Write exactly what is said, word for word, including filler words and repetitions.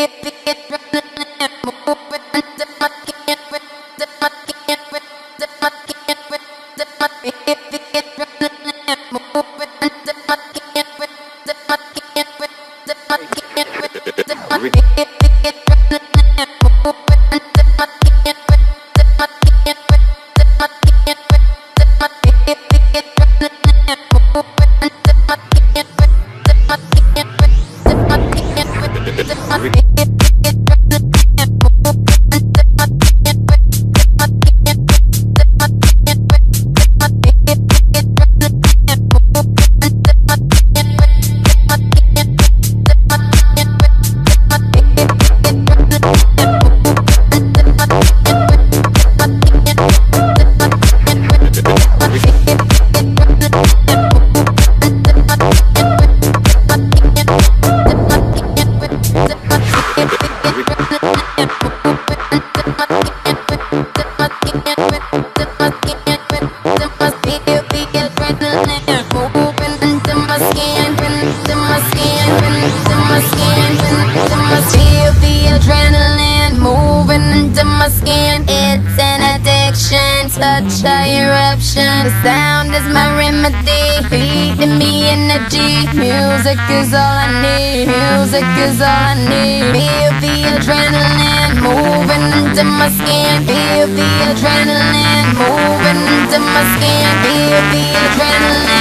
Such a eruption. The sound is my remedy, feeding me energy. Music is all I need. Music is all I need. Feel the adrenaline moving into my skin. Feel the adrenaline moving into my skin. Feel the adrenaline.